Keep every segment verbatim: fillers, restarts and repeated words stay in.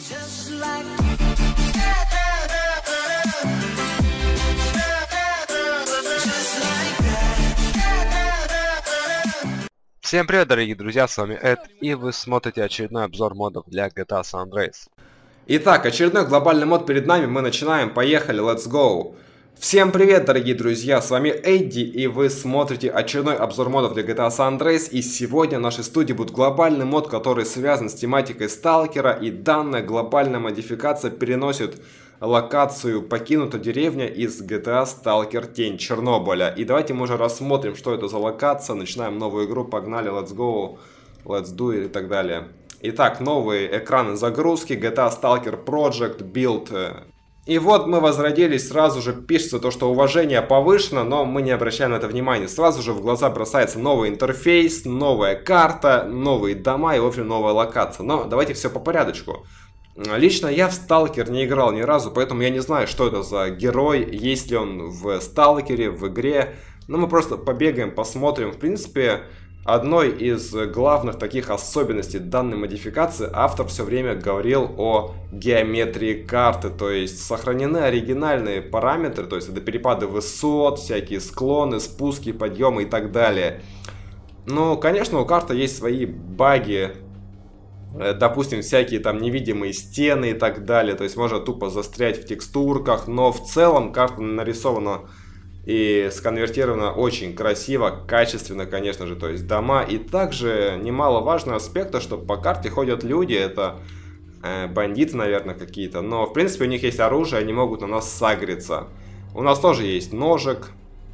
Всем привет, дорогие друзья, с вами Эд, и вы смотрите очередной обзор модов для джи ти эй San Andreas. Итак, очередной глобальный мод перед нами, мы начинаем, поехали, let's go! Всем привет, дорогие друзья, с вами Эдди, и вы смотрите очередной обзор модов для джи ти эй San Andreas, и сегодня в нашей студии будет глобальный мод, который связан с тематикой Сталкера, и данная глобальная модификация переносит локацию «Покинутая деревня» из джи ти эй Сталкер Тень Чернобыля. И давайте мы уже рассмотрим, что это за локация. Начинаем новую игру, погнали, let's go, let's do it и так далее. Итак, новые экраны загрузки, джи ти эй Stalker Project, Build. И вот мы возродились, сразу же пишется то, что уважение повышено, но мы не обращаем на это внимания. Сразу же в глаза бросается новый интерфейс, новая карта, новые дома и, в общем, новая локация. Но давайте все по порядочку. Лично я в Сталкер не играл ни разу, поэтому я не знаю, что это за герой, есть ли он в Сталкере, в игре. Но мы просто побегаем, посмотрим. В принципе, одной из главных таких особенностей данной модификации автор все время говорил о геометрии карты. То есть сохранены оригинальные параметры, то есть это перепады высот, всякие склоны, спуски, подъемы и так далее. Ну, конечно, у карты есть свои баги. Допустим, всякие там невидимые стены и так далее. То есть можно тупо застрять в текстурках. Но в целом карта нарисована и сконвертирована очень красиво, качественно, конечно же. То есть дома. И также немаловажный аспект, что по карте ходят люди. Это э, бандиты, наверное, какие-то. Но в принципе у них есть оружие, они могут на нас сагриться. У нас тоже есть ножик,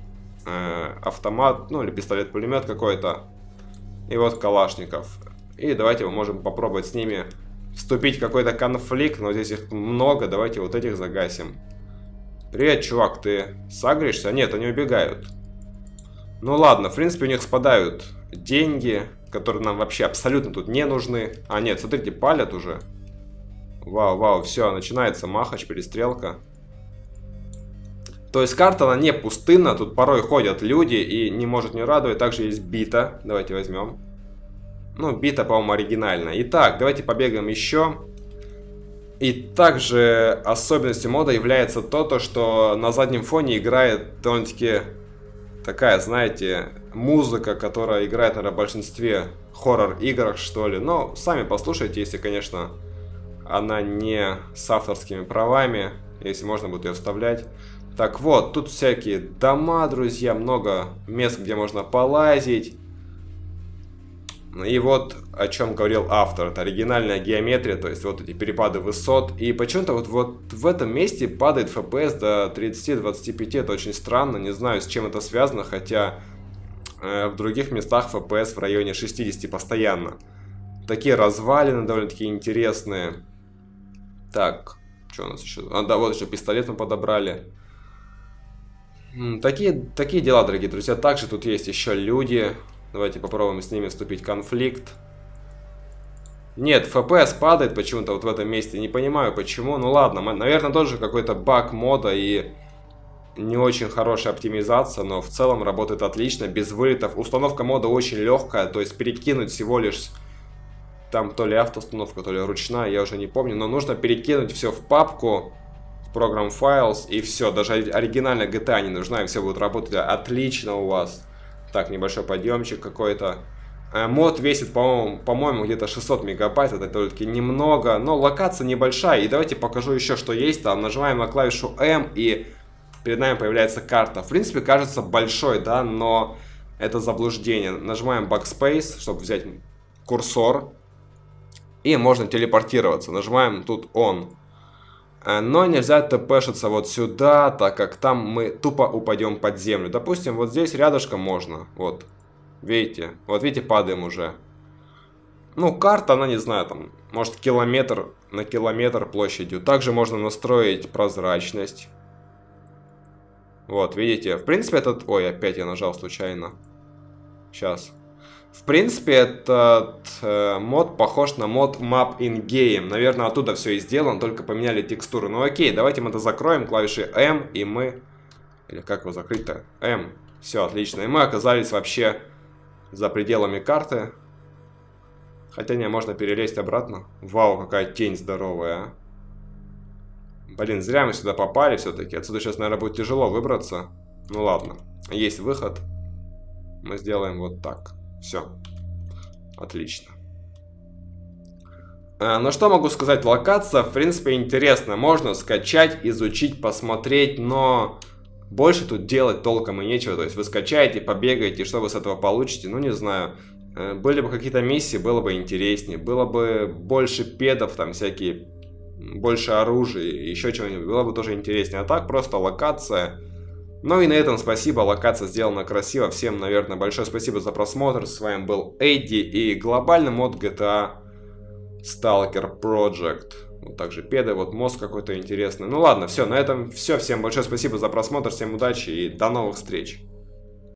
э, автомат, ну или пистолет-пулемет какой-то. И вот калашников. И давайте мы можем попробовать с ними вступить в какой-то конфликт. Но здесь их много. Давайте вот этих загасим. Привет, чувак, ты сагришься? Нет, они убегают. Ну ладно, в принципе у них спадают деньги, которые нам вообще абсолютно тут не нужны. А нет, смотрите, палят уже. Вау, вау, все, начинается махач, перестрелка. То есть карта, она не пустынна. Тут порой ходят люди и не может не радовать. Также есть бита. Давайте возьмем. Ну, бита, по-моему, оригинальная. Итак, давайте побегаем еще. И также особенностью мода является то, то, что на заднем фоне играет довольно-таки такая, знаете, музыка, которая играет, наверное, в большинстве хоррор-играх, что ли. Но сами послушайте, если, конечно, она не с авторскими правами, если можно будет ее вставлять. Так вот, тут всякие дома, друзья, много мест, где можно полазить. И вот о чем говорил автор, это оригинальная геометрия, то есть вот эти перепады высот. И почему-то вот, вот в этом месте падает эф пи эс до тридцати-двадцати пяти, это очень странно, не знаю, с чем это связано, хотя э, в других местах эф пи эс в районе шестидесяти постоянно. Такие развалины довольно-таки интересные. Так, что у нас еще? А, да, вот еще пистолет мы подобрали. Такие, такие дела, дорогие друзья. Также тут есть еще люди. Давайте попробуем с ними вступить в конфликт. Нет, эф пи эс падает почему-то вот в этом месте. Не понимаю почему. Ну ладно, наверное, тоже какой-то баг мода и не очень хорошая оптимизация. Но в целом работает отлично, без вылетов. Установка мода очень легкая. То есть перекинуть всего лишь... Там то ли автоустановка, то ли ручная, я уже не помню. Но нужно перекинуть все в папку Program Files и все. Даже оригинальная джи ти эй не нужна, и все будет работать отлично у вас. Так, небольшой подъемчик какой-то. Э, мод весит, по-моему, по-моему, где-то шестьсот мегабайт. Это только немного. Но локация небольшая. И давайте покажу еще, что есть. Там нажимаем на клавишу эм, и перед нами появляется карта. В принципе, кажется большой, да, но это заблуждение. Нажимаем Backspace, чтобы взять курсор. И можно телепортироваться. Нажимаем тут On. Но нельзя тпшиться вот сюда, так как там мы тупо упадем под землю. Допустим, вот здесь рядышком можно. Вот. Видите? Вот видите, падаем уже. Ну, карта, она, не знаю, там, может, километр на километр площадью. Также можно настроить прозрачность. Вот, видите? В принципе, этот... Ой, опять я нажал случайно. Сейчас. В принципе, этот э, мод похож на мод Map in Game. Наверное, оттуда все и сделано, только поменяли текстуру. Ну окей, давайте мы это закроем клавишей эм, и мы... Или как его закрыть-то? эм. Все, отлично. И мы оказались вообще за пределами карты. Хотя не, можно перелезть обратно. Вау, какая тень здоровая, а. Блин, зря мы сюда попали все-таки. Отсюда сейчас, наверное, будет тяжело выбраться. Ну ладно, есть выход. Мы сделаем вот так. Все. Отлично. А, ну что могу сказать, локация, в принципе, интересна. Можно скачать, изучить, посмотреть, но больше тут делать толком и нечего. То есть вы скачаете, побегаете, что вы с этого получите, ну не знаю. Были бы какие-то миссии, было бы интереснее. Было бы больше педов, там всякие, больше оружия, еще чего-нибудь. Было бы тоже интереснее. А так просто локация. Ну и на этом спасибо, локация сделана красиво. Всем, наверное, большое спасибо за просмотр. С вами был Эдди и глобальный мод джи ти эй Stalker Project. Вот также педы, вот мост какой-то интересный. Ну ладно, все, на этом все. Всем большое спасибо за просмотр, всем удачи и до новых встреч.